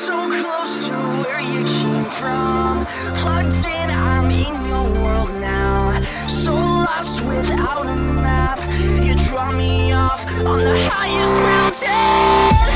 so close to where you came from. Plugged in, I'm in your world now. So lost without a map. You draw me off on the highest mountain.